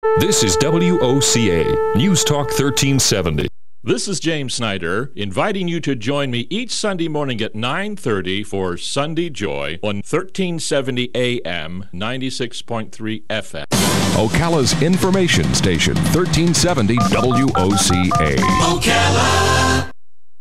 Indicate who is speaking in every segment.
Speaker 1: This is WOCA, News Talk 1370.
Speaker 2: This is James Snyder, inviting you to join me each Sunday morning at 9:30 for Sunday Joy on 1370 AM, 96.3 FM.
Speaker 1: Ocala's information station, 1370 WOCA.
Speaker 3: Ocala!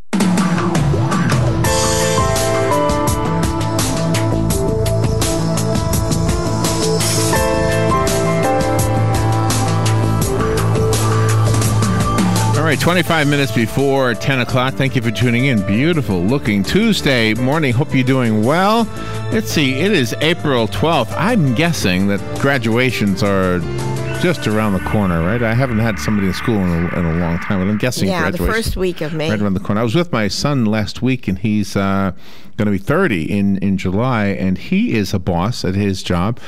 Speaker 4: All right, 25 minutes before 10 o'clock. Thank you for tuning in. Beautiful looking Tuesday morning. Hope you're doing well. Let's see, it is April 12th. I'm guessing that graduations are just around the corner, right? I haven't had somebody in school in a long time, but I'm guessing graduation.
Speaker 5: Yeah, the first week of May.
Speaker 4: Right around the corner. I was with my son last week, and he's going to be 30 in July, and he is a boss at his job.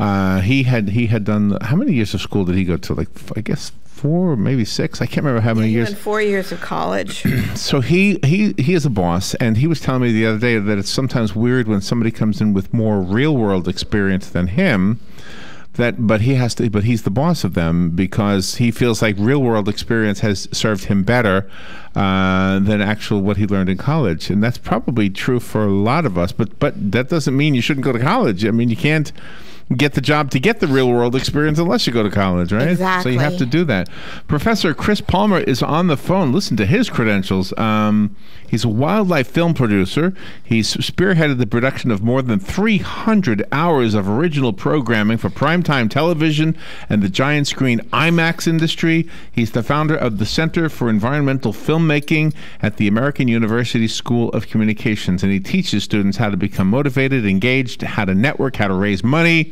Speaker 4: He had done, how many years of school did he go to? Like, I guess 4, maybe 6. I can't remember how many years.
Speaker 5: 4 years of college.
Speaker 4: So he is a boss, and he was telling me the other day that it's sometimes weird when somebody comes in with more real world experience than him. But he's the boss of them because he feels like real world experience has served him better than actual what he learned in college, and that's probably true for a lot of us. But that doesn't mean you shouldn't go to college. I mean, you can't get the job to get the real world experience unless you go to college, right?
Speaker 5: Exactly.
Speaker 4: So you have to do that. Professor Chris Palmer is on the phone. Listen to his credentials. He's a wildlife film producer. He's spearheaded the production of more than 300 hours of original programming for primetime television and the giant screen IMAX industry. He's the founder of the Center for Environmental Filmmaking at the American University School of Communications, and he teaches students how to become motivated, engaged, how to network, how to raise money.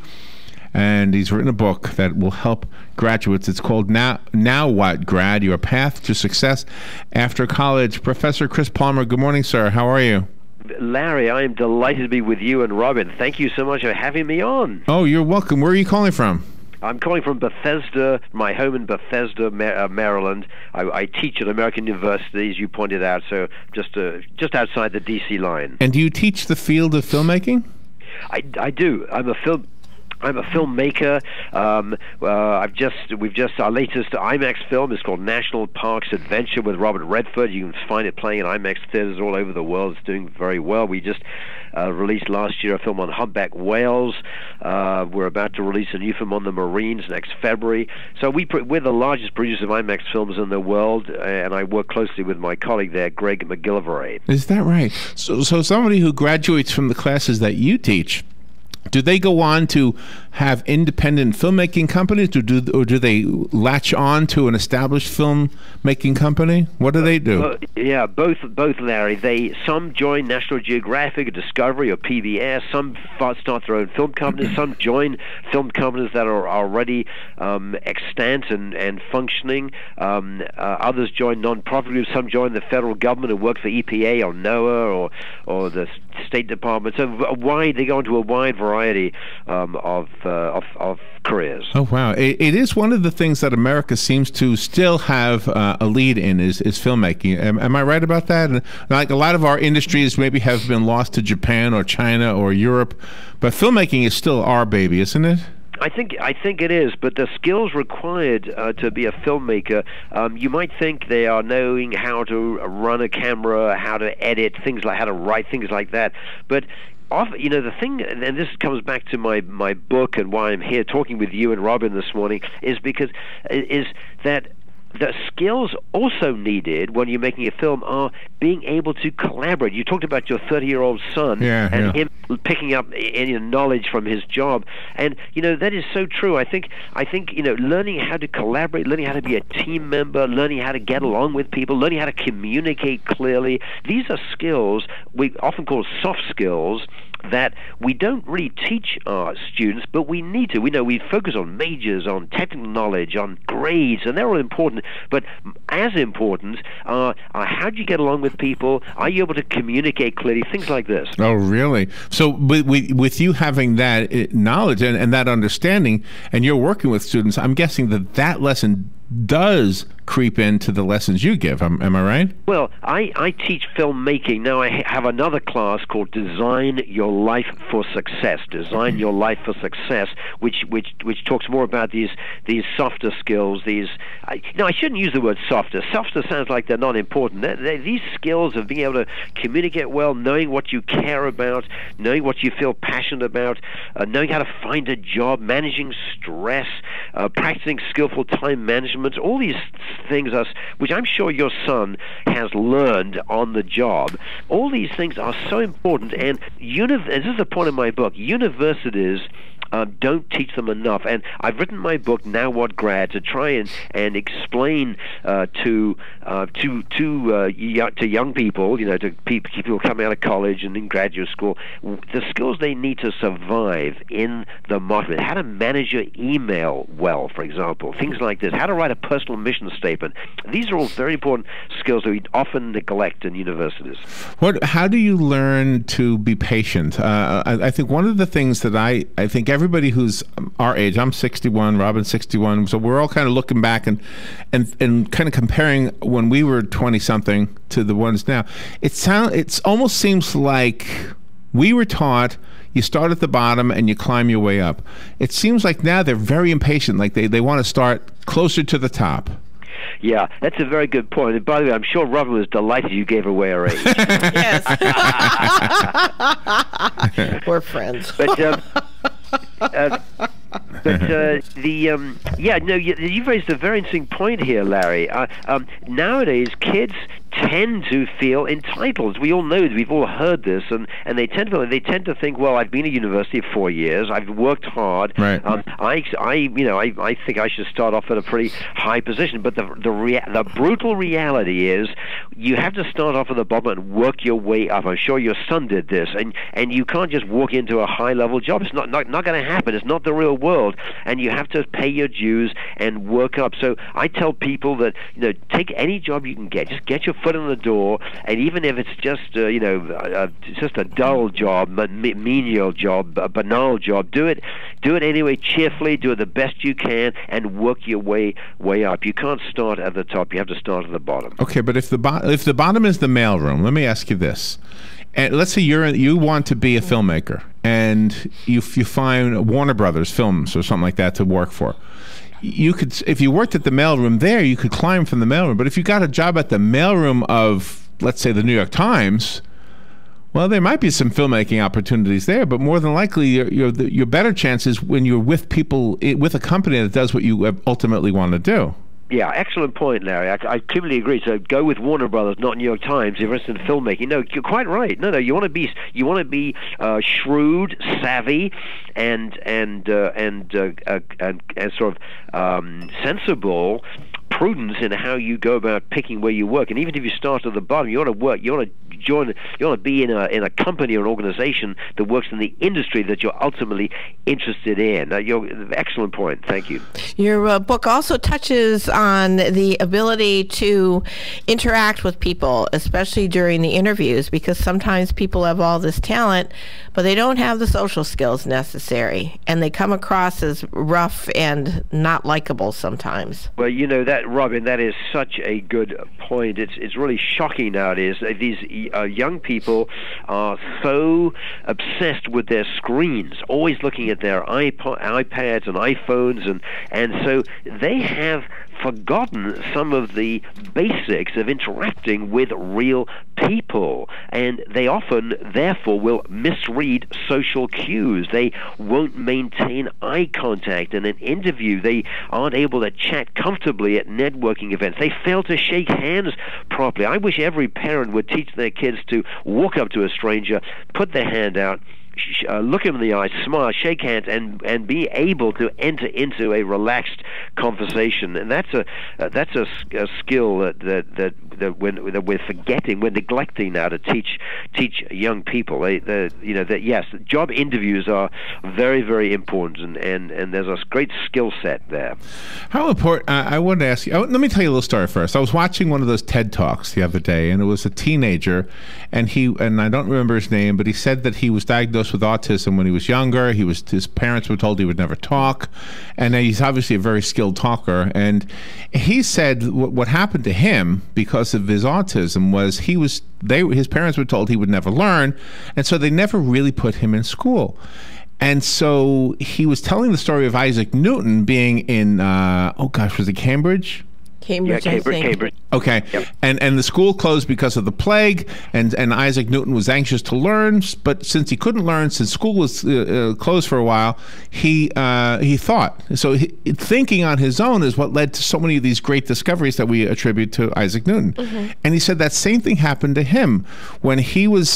Speaker 4: And he's written a book that will help graduates. It's called Now What, Grad? Your Path to Success After College. Professor Chris Palmer, good morning, sir. How are you?
Speaker 6: Larry, I am delighted to be with you and Robin. Thank you so much for having me on.
Speaker 4: Oh, you're welcome. Where are you calling from?
Speaker 6: I'm calling from Bethesda, my home in Bethesda, Maryland. I teach at American University, as you pointed out, so just outside the D.C. line.
Speaker 4: And do you teach the field of filmmaking?
Speaker 6: I do. I'm a filmmaker. We've just our latest IMAX film is called National Parks Adventure with Robert Redford. You can find it playing in IMAX theaters all over the world. It's doing very well. We just released last year a film on humpback whales. We're about to release a new film on the Marines next February. So we're the largest producer of IMAX films in the world, and I work closely with my colleague there, Greg McGillivray.
Speaker 4: Is that right? So somebody who graduates from the classes that you teach, do they go on to have independent filmmaking companies, or do they latch on to an established filmmaking company? What do they do?
Speaker 6: Yeah, both, Larry. Some join National Geographic, or Discovery, or PBS. Some start their own film companies. Some join film companies that are already extant and functioning. Others join non-profit groups. Some join the federal government and work for EPA or NOAA or the State Department. So they go into a wide variety of careers.
Speaker 4: Oh wow! It is one of the things that America seems to still have a lead in is filmmaking. Am I right about that? And like a lot of our industries maybe have been lost to Japan or China or Europe, but filmmaking is still our baby, isn't it?
Speaker 6: I think it is, but the skills required to be a filmmaker, you might think they are knowing how to run a camera, how to edit, things like how to write, things like that. But the thing, and this comes back to my book and why I'm here talking with you and Robin this morning, is that the skills also needed when you're making a film are being able to collaborate. You talked about your 30-year-old son him picking up knowledge from his job, and that is so true. I think learning how to collaborate, learning how to be a team member, learning how to get along with people, learning how to communicate clearly. These are skills we often call soft skills that we don't really teach our students, but we need to. We focus on majors, on technical knowledge, on grades, and they're all important. But as important are how do you get along with people? Are you able to communicate clearly? Things like this.
Speaker 4: Oh, really? So with you having that knowledge and that understanding, and you're working with students, I'm guessing that lesson does creep into the lessons you give. Am I right?
Speaker 6: Well, I teach filmmaking. Now I have another class called Design Your Life for Success. Design Your Life for Success, which talks more about these softer skills. I shouldn't use the word softer. Softer sounds like they're not important. These skills of being able to communicate well, knowing what you care about, knowing what you feel passionate about, knowing how to find a job, managing stress, practicing skillful time management, all these things which I'm sure your son has learned on the job. All these things are so important, and this is the point of my book. Universities don't teach them enough, and I've written my book Now What Grad to try and explain to young people, to people coming out of college and in graduate school, the skills they need to survive in the market. How to manage your email well, for example, things like this. How to write a personal mission statement. These are all very important skills that we often neglect in universities.
Speaker 4: How do you learn to be patient? I think one of the things that I think everybody who's our age, I'm 61, Robin's 61, so we're all kind of looking back and kind of comparing when we were 20-something to the ones now. It almost seems like we were taught you start at the bottom and you climb your way up. It seems like now they're very impatient, like they want to start closer to the top.
Speaker 6: Yeah, that's a very good point. And by the way, I'm sure Robin was delighted you gave away her age.
Speaker 5: Yes. We're friends.
Speaker 6: But you've raised a very interesting point here, Larry. Nowadays, kids tend to feel entitled. We all know, we've all heard this, and they tend to think, well, I've been at university for 4 years, I've worked hard,
Speaker 4: right.
Speaker 6: I think I should start off at a pretty high position. But the brutal reality is, you have to start off at the bottom and work your way up. I'm sure your son did this, and you can't just walk into a high level job. It's not going to happen. It's not the real world, and you have to pay your dues and work up. So I tell people that take any job you can get. Just get your foot in the door, and even if it's just just a dull job, menial job, a banal job, do it anyway, cheerfully, do it the best you can, and work your way up. You can't start at the top. You have to start at the bottom.
Speaker 4: Okay, but if the bottom is the mailroom, let me ask you this. And let's say you want to be a filmmaker, and you find Warner Brothers Films or something like that to work for. You could, if you worked at the mailroom there, you could climb from the mailroom. But if you got a job at the mailroom of, let's say, the New York Times, well, there might be some filmmaking opportunities there, but more than likely, your better chance is when you're with people, with a company that does what you ultimately want to do.
Speaker 6: Yeah, excellent point, Larry. I completely agree. So go with Warner Brothers, not New York Times. If you're interested in filmmaking, no, you're quite right. No, you want to be shrewd, savvy, and sort of sensible, prudence in how you go about picking where you work. And even if you start at the bottom, you want to work. You want to be in a company or an organization that works in the industry that you're ultimately interested in. Excellent point. Thank you.
Speaker 5: Your book also touches on the ability to interact with people, especially during the interviews, because sometimes people have all this talent, but they don't have the social skills necessary, and they come across as rough and not likable sometimes.
Speaker 6: Well, that, Robin, that is such a good point. It's really shocking nowadays. These young people are so obsessed with their screens, always looking at their iPads and iPhones, and so they have forgotten some of the basics of interacting with real people, and they often, therefore, will misread social cues. They won't maintain eye contact in an interview. They aren't able to chat comfortably at networking events. They fail to shake hands properly. I wish every parent would teach their kids to walk up to a stranger, put their hand out, look him in the eye, smile, shake hands, and be able to enter into a relaxed conversation. And that's a skill that we're forgetting, we're neglecting now to teach young people. Yes, job interviews are very, very important, and there's a great skill set there. How
Speaker 4: important? I wanted to ask you. Let me tell you a little story first. I was watching one of those TED Talks the other day, and it was a teenager, and I don't remember his name, but he said that he was diagnosed diagnosed with autism when he was younger. His parents were told he would never talk, and he's obviously a very skilled talker. And he said what happened to him because of his autism was his parents were told he would never learn, and so they never really put him in school. And so he was telling the story of Isaac Newton being in was it Cambridge?
Speaker 5: Cambridge, I think.
Speaker 6: Cambridge.
Speaker 4: Okay,
Speaker 6: Yep.
Speaker 4: and the school closed because of the plague, and Isaac Newton was anxious to learn, but since he couldn't learn, since school was closed for a while, he thought. So thinking on his own is what led to so many of these great discoveries that we attribute to Isaac Newton. Mm-hmm. And he said that same thing happened to him when he was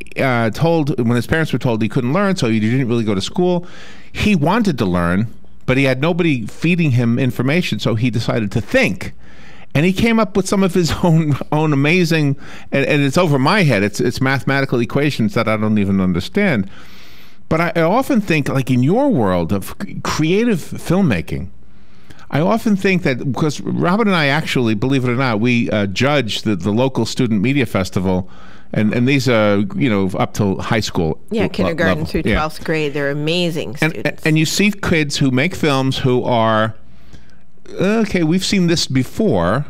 Speaker 4: when his parents were told he couldn't learn, so he didn't really go to school. He wanted to learn, but he had nobody feeding him information, so he decided to think. And he came up with some of his own amazing, and it's over my head. It's mathematical equations that I don't even understand. But I often think, like in your world of creative filmmaking, I often think that, because Robin and I actually, believe it or not, we judge the local student media festival, and these are, up to high school.
Speaker 5: Yeah, kindergarten
Speaker 4: level.
Speaker 5: through 12th grade. They're amazing students.
Speaker 4: And you see kids who make films who are, okay, we've seen this before,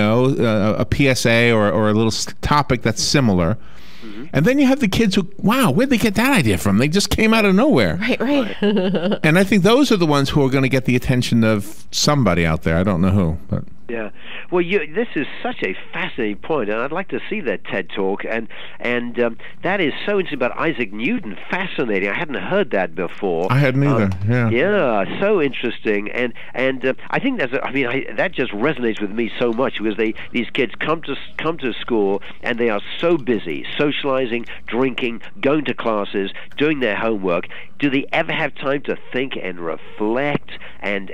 Speaker 4: a PSA or a little topic that's similar. Mm-hmm. And then you have the kids who, wow, where'd they get that idea from? They just came out of nowhere.
Speaker 5: Right.
Speaker 4: And I think those are the ones who are going to get the attention of somebody out there. I don't know who, but...
Speaker 6: Yeah, well, this is such a fascinating point, and I'd like to see that TED Talk. And that is so interesting about Isaac Newton. Fascinating. I hadn't heard that before.
Speaker 4: I hadn't either.
Speaker 6: Yeah, so interesting. And I think that just resonates with me so much, because these kids come to school and they are so busy socializing, drinking, going to classes, doing their homework. Do they ever have time to think and reflect and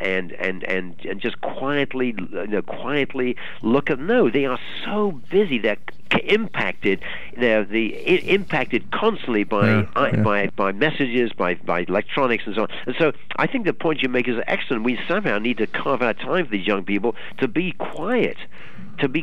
Speaker 6: just quietly look at? No, they are so busy. They're impacted. Impacted constantly by messages, by electronics, and so on. And so I think the point you make is excellent. We somehow need to carve out time for these young people to be quiet. We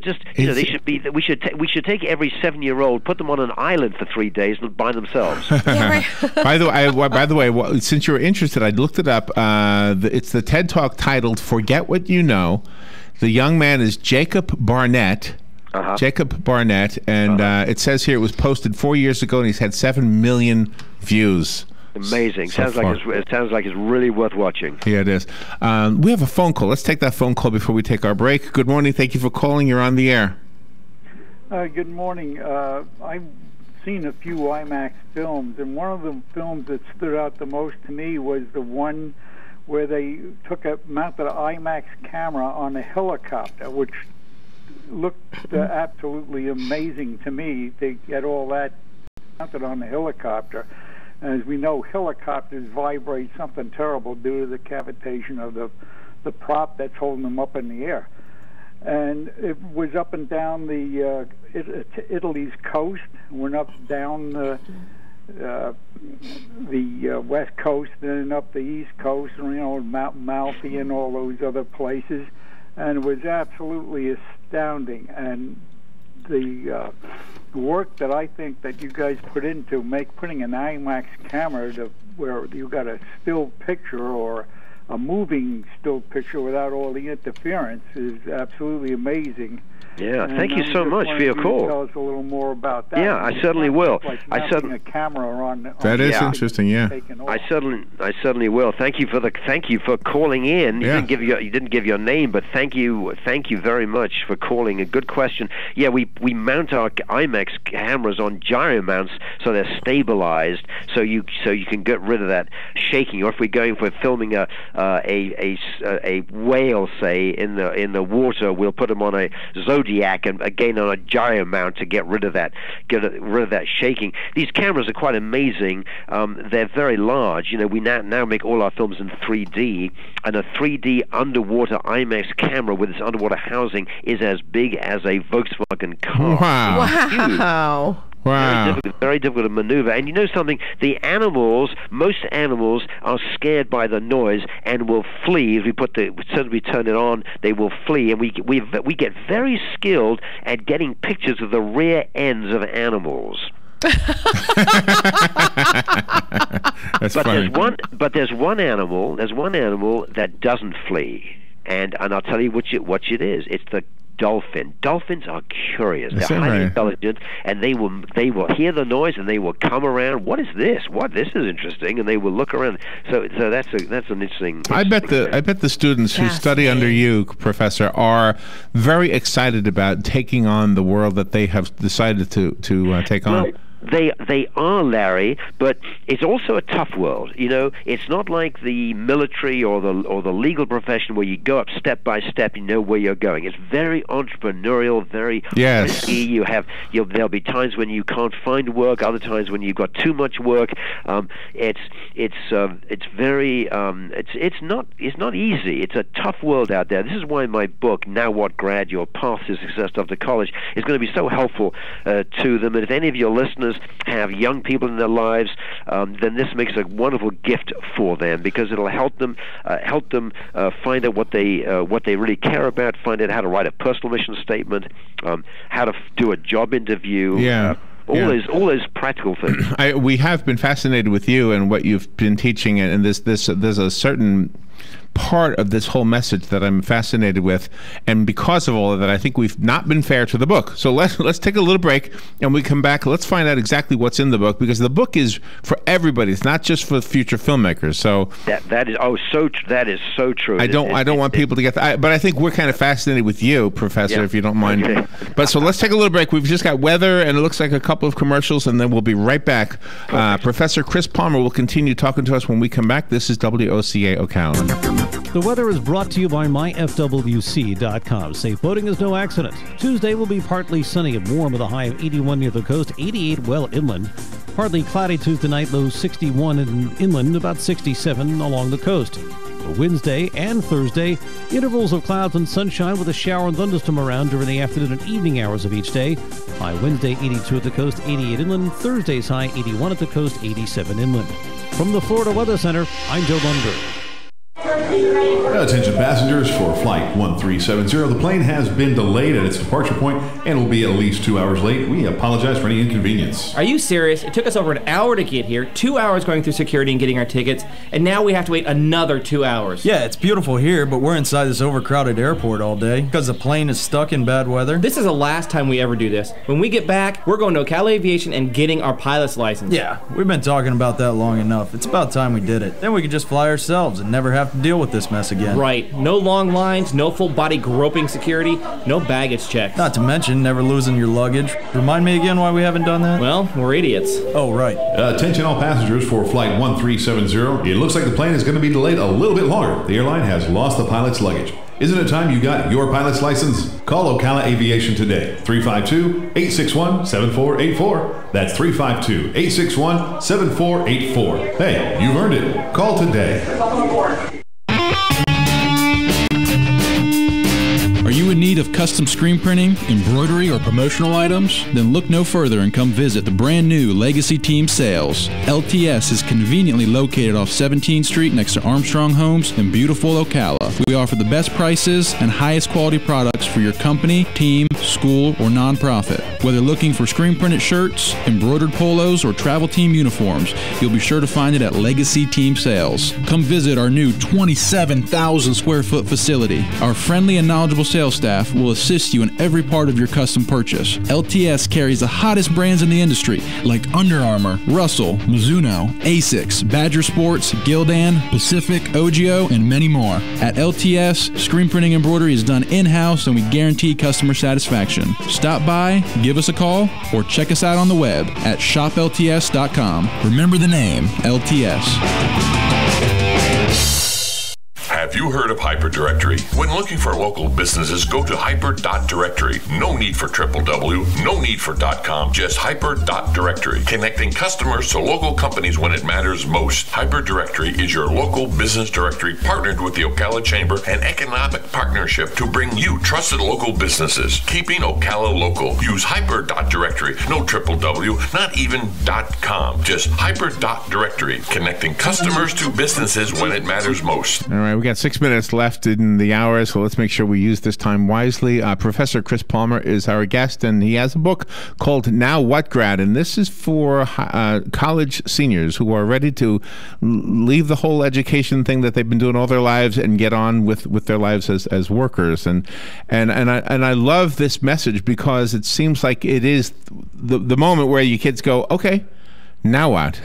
Speaker 6: should take every 7-year-old, put them on an island for 3 days by themselves.
Speaker 5: Yeah, right.
Speaker 4: By the way, since you're interested, I looked it up. It's the TED Talk titled "Forget What You Know." The young man is Jacob Barnett.
Speaker 6: Uh-huh.
Speaker 4: Jacob Barnett, and it says here it was posted 4 years ago, and he's had 7 million views.
Speaker 6: Amazing.
Speaker 4: So
Speaker 6: it sounds like it's really worth watching.
Speaker 4: Yeah, it is. We have a phone call. Let's take that phone call before we take our break. Good morning. Thank you for calling. You're on the air.
Speaker 7: Good morning. I've seen a few IMAX films, and one of the films that stood out the most to me was the one where they mounted an IMAX camera on a helicopter, which looked absolutely amazing to me. They get all that mounted on the helicopter. As we know, helicopters vibrate something terrible due to the cavitation of the prop that's holding them up in the air. And it was up and down the Italy's coast, went up down the west coast, then up the east coast, and Mount Malfi and all those other places, and it was absolutely astounding. And the work that I think that you guys put into putting an IMAX camera where you got a still picture or a moving still picture without all the interference is absolutely amazing.
Speaker 6: Yeah, thank you so much for your call.
Speaker 7: Tell us a little more about that.
Speaker 6: Yeah, I certainly will.
Speaker 7: Like mounting a camera on
Speaker 4: that is interesting. Yeah,
Speaker 6: I certainly will. Thank you for calling in.
Speaker 4: Yeah.
Speaker 6: You didn't give your name, but thank you very much for calling. A good question. Yeah, we mount our IMAX cameras on gyro mounts so they're stabilized, so you can get rid of that shaking. Or if we're filming a whale, say in the water, we'll put them on a Zodiac and again on a gyro mount to get rid of that shaking. These cameras are quite amazing. They're very large. We now make all our films in 3D, and a 3D underwater IMAX camera with its underwater housing is as big as a Volkswagen car.
Speaker 4: Wow. Wow.
Speaker 6: Very difficult to maneuver. And you know something? Most animals are scared by the noise and will flee. If we turn it on, they will flee. And we get very skilled at getting pictures of the rear ends of animals.
Speaker 4: That's
Speaker 6: but
Speaker 4: funny.
Speaker 6: there's one animal that doesn't flee, and I'll tell you which it is. It's the dolphin. Dolphins are curious. They're highly intelligent, and they will hear the noise and they will come around. What is this? This is interesting, and they will look around. So that's an interesting.
Speaker 4: I bet the students who study under you, Professor, are very excited about taking on the world that they have decided to take on.
Speaker 6: They are, Larry, but it's also a tough world. You know, it's not like the military or the legal profession where you go up step by step, you know where you're going. It's very entrepreneurial, very risky. There'll be times when you can't find work, other times when you've got too much work. It's not easy. It's a tough world out there. This is why my book, Now What Grad? Your Path to Success After College, is going to be so helpful to them. And if any of your listeners have young people in their lives, then this makes a wonderful gift for them, because it'll help them find out what they really care about, find out how to write a personal mission statement, how to do a job interview. All those practical things.
Speaker 4: We have been fascinated with you and what you've been teaching, and there's a certain part of this whole message that I'm fascinated with, and because of all of that, I think we've not been fair to the book. So let's take a little break, and we come back. Let's find out exactly what's in the book, because the book is for everybody. It's not just for future filmmakers. So
Speaker 6: that is so true.
Speaker 4: I don't want people to get that, but I think we're kind of fascinated with you, Professor, if you don't mind.
Speaker 6: Okay.
Speaker 4: But so let's take a little break. We've just got weather, and it looks like a couple of commercials, and then we'll be right back. Professor Chris Palmer will continue talking to us when we come back. This is WOCA Ocala.
Speaker 8: The weather is brought to you by myfwc.com. Safe boating is no accident. Tuesday will be partly sunny and warm with a high of 81 near the coast, 88 well inland. Partly cloudy Tuesday night, low 61 inland, about 67 along the coast. For Wednesday and Thursday, intervals of clouds and sunshine with a shower and thunderstorm around during the afternoon and evening hours of each day. High Wednesday, 82 at the coast, 88 inland. Thursday's high, 81 at the coast, 87 inland. From the Florida Weather Center, I'm Joe Lundberg.
Speaker 9: Attention passengers for Flight 1370. The plane has been delayed at its departure point and will be at least 2 hours late. We apologize for any inconvenience.
Speaker 10: Are you serious? It took us over an hour to get here, 2 hours going through security and getting our tickets, and now we have to wait another 2 hours.
Speaker 11: Yeah, it's beautiful here, but we're inside this overcrowded airport all day because the plane is stuck in bad weather.
Speaker 10: This is the last time we ever do this. When we get back, we're going to Ocala Aviation and getting our pilot's license.
Speaker 11: Yeah, we've been talking about that long enough. It's about time we did it. Then we could just fly ourselves and never have to deal with this mess again.
Speaker 10: Right. No long lines, no full body groping security, no baggage checks.
Speaker 11: Not to mention never losing your luggage. Remind me again why we haven't done that?
Speaker 10: Well, we're idiots.
Speaker 11: Oh, right.
Speaker 9: Attention all passengers for Flight 1370. It looks like the plane is going to be delayed a little bit longer. The airline has lost the pilot's luggage. Isn't it time you got your pilot's license? Call Ocala Aviation today. 352-861-7484. That's 352-861-7484. Hey, you've earned it. Call today.
Speaker 12: Are you in need of custom screen printing, embroidery, or promotional items? Then look no further and come visit the brand new Legacy Team Sales. LTS is conveniently located off 17th Street next to Armstrong Homes in beautiful Ocala. We offer the best prices and highest quality products for your company, team, school, or nonprofit. Whether looking for screen printed shirts, embroidered polos, or travel team uniforms, you'll be sure to find it at Legacy Team Sales. Come visit our new 27,000 square foot facility. Our friendly and knowledgeable sales staff will assist you in every part of your custom purchase. LTS carries the hottest brands in the industry like Under Armour, Russell, Mizuno, Asics, Badger Sports, Gildan, Pacific, Ogio, and many more. At LTS, screen printing embroidery is done in-house and we guarantee customer satisfaction. Stop by, give us a call, or check us out on the web at shoplts.com. Remember the name, LTS.
Speaker 1: Have you heard of Hyperdirectory? When looking for local businesses, go to hyper.directory. No need for www, no need for .com, just hyper.directory. Connecting customers to local companies when it matters most. Hyperdirectory is your local business directory partnered with the Ocala Chamber and Economic Partnership to bring you trusted local businesses. Keeping Ocala local. Use hyper.directory. No www, not even .com, just hyper.directory. Connecting customers to businesses when it matters most.
Speaker 4: All right, we got 6 minutes left in the hour, so let's make sure we use this time wisely. Professor Chris Palmer is our guest, and he has a book called Now What, Grad? And this is for college seniors who are ready to leave the whole education thing that they've been doing all their lives and get on with their lives as workers. And I love this message because it seems like it is the moment where you kids go, okay, now what?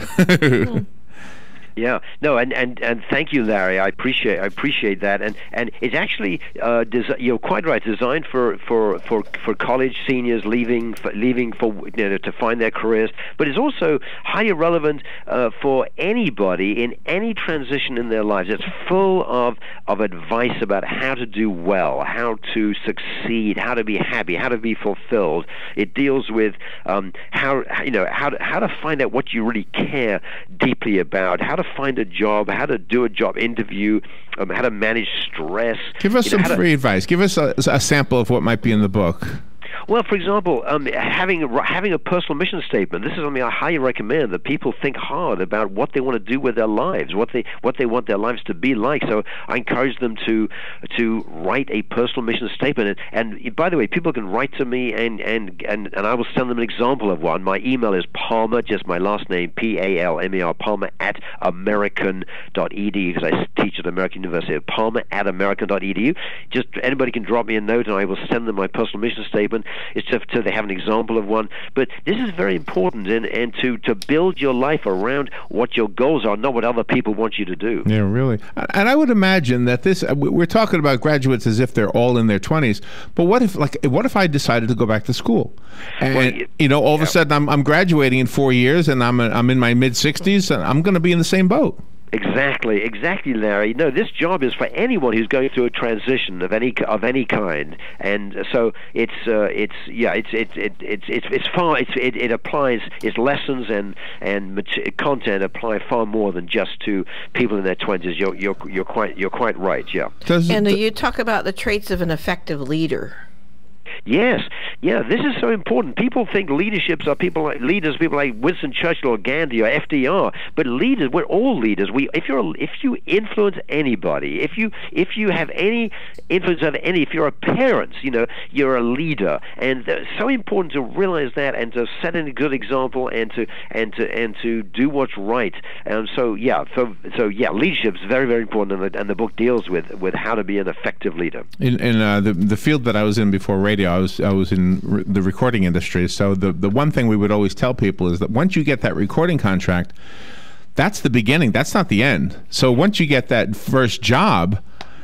Speaker 6: Yeah, no, and thank you, Larry. I appreciate that, and it's actually you're quite right. Designed for college seniors leaving for to find their careers, but it's also highly relevant for anybody in any transition in their lives. It's full of advice about how to do well, how to succeed, how to be happy, how to be fulfilled. It deals with how to find out what you really care deeply about, how to find a job, how to do a job interview, how to manage stress.
Speaker 4: Give us some free advice. Give us a sample of what might be in the book.
Speaker 6: Well, for example, having a personal mission statement. This is something I highly recommend, that people think hard about what they want to do with their lives, what they want their lives to be like. So I encourage them to write a personal mission statement. And by the way, people can write to me, and I will send them an example of one. My email is Palmer, just my last name, Palmer, Palmer at American.edu, because I teach at American University. Palmer at American.edu. Just anybody can drop me a note, and I will send them my personal mission statement. It's just so they have an example of one. But this is very important, and to build your life around what your goals are, not what other people want you to do.
Speaker 4: Yeah, really. And I would imagine that we're talking about graduates as if they're all in their 20s, but what if I decided to go back to school? And all of a sudden I'm graduating in 4 years, and I'm in my mid-60s, and I'm going to be in the same boat.
Speaker 6: Exactly, Larry. No, this job is for anyone who's going through a transition of any kind, and so it applies. Its lessons and content apply far more than just to people in their 20s. You're quite right. Yeah.
Speaker 5: And you talk about the traits of an effective leader.
Speaker 6: Yes, yeah, this is so important. People think leaderships are people like Winston Churchill or Gandhi or FDR, but leaders, we're all leaders. If you influence anybody, if you have any influence over any, if you're a parent, you're a leader, and it's so important to realize that and to set a good example and to do what's right. So leadership is very, very important, and the book deals with how to be an effective leader.
Speaker 4: In the field that I was in before radio, I was in the recording industry. So the one thing we would always tell people is that once you get that recording contract, that's the beginning. That's not the end. So once you get that first job,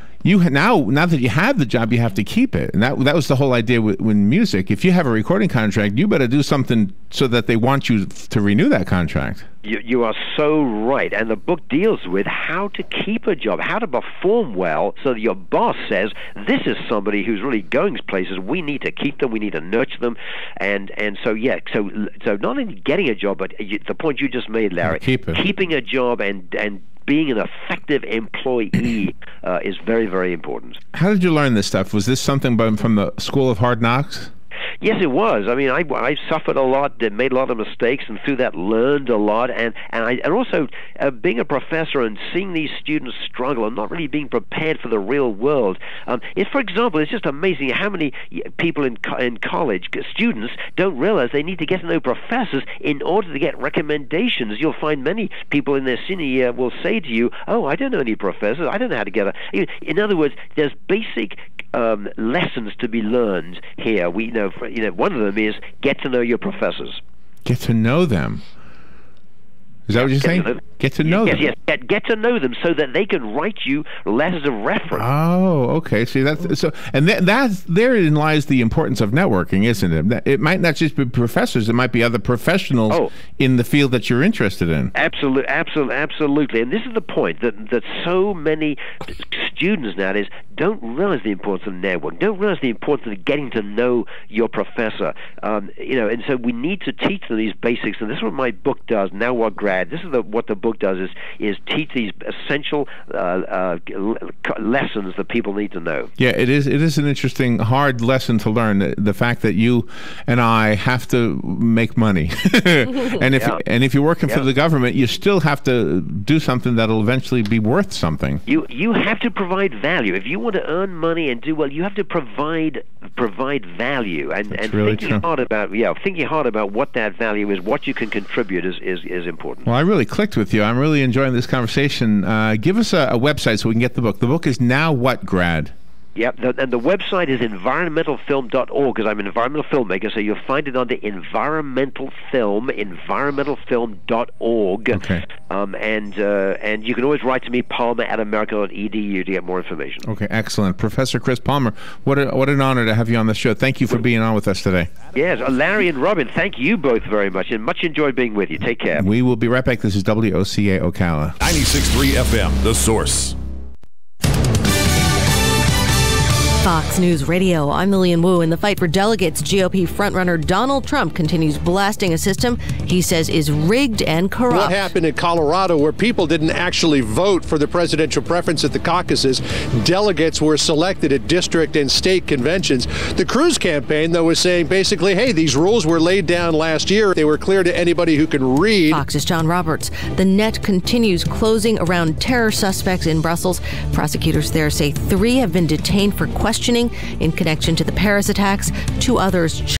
Speaker 4: now that you have the job, you have to keep it. And that was the whole idea with music. If you have a recording contract, you better do something so that they want you to renew that contract.
Speaker 6: You are so right, and the book deals with how to keep a job, how to perform well, so that your boss says, this is somebody who's really going places. We need to keep them, we need to nurture them, and so not only getting a job, but the point you just made, Larry, keeping a job and being an effective employee is very, very important.
Speaker 4: How did you learn this stuff? Was this something from the School of Hard Knocks?
Speaker 6: Yes, it was. I mean, I suffered a lot, made a lot of mistakes, and through that learned a lot. And also being a professor and seeing these students struggle and not really being prepared for the real world. For example, it's just amazing how many people in college, students, don't realize they need to get to know professors in order to get recommendations. You'll find many people in their senior year will say to you, "Oh, I don't know any professors. I don't know how to get a." In other words, there's basic lessons to be learned here. We know, one of them is get to know your professors.
Speaker 4: Get to know them. Is that what you're saying? Get to know them.
Speaker 6: Yes. Get to know them so that they can write you letters of reference.
Speaker 4: Oh, okay. See, that's so, and therein lies the importance of networking, isn't it? It might not just be professors; it might be other professionals in the field that you're interested in.
Speaker 6: Absolutely. And this is the point that so many students nowadays don't realize the importance of networking, don't realize the importance of getting to know your professor. And so we need to teach them these basics, and this is what my book does. Now What, Grad? Grad. This is what the book does is teach these essential lessons that people need to know.
Speaker 4: Yeah, it is an interesting, hard lesson to learn. The fact that you and I have to make money, and if you're working for the government, you still have to do something that'll eventually be worth something.
Speaker 6: You have to provide value. If you want to earn money and do well, you have to provide value. And
Speaker 4: really
Speaker 6: thinking hard about what that value is, what you can contribute is important.
Speaker 4: Well, I really clicked with you. I'm really enjoying this conversation. Give us a website so we can get the book. The book is Now What, Grad?
Speaker 6: Yep, and the website is environmentalfilm.org, because I'm an environmental filmmaker, so you'll find it under environmentalfilm.org.
Speaker 4: Okay.
Speaker 6: And you can always write to me, palmer@america.edu, to get more information.
Speaker 4: Okay, excellent. Professor Chris Palmer, what an honor to have you on the show. Thank you for being on with us today.
Speaker 6: Yes, Larry and Robin, thank you both very much, and much enjoyed being with you. Take care.
Speaker 4: We will be right back. This is WOCA Ocala.
Speaker 1: 96.3 FM, The Source.
Speaker 13: Fox News Radio, I'm Lillian Wu. In the fight for delegates, GOP frontrunner Donald Trump continues blasting a system he says is rigged and corrupt.
Speaker 14: What happened in Colorado, where people didn't actually vote for the presidential preference at the caucuses, delegates were selected at district and state conventions. The Cruz campaign, though, was saying basically, hey, these rules were laid down last year. They were clear to anybody who can read.
Speaker 13: Fox's John Roberts. The net continues closing around terror suspects in Brussels. Prosecutors there say 3 have been detained for questioning in connection to the Paris attacks. 2 others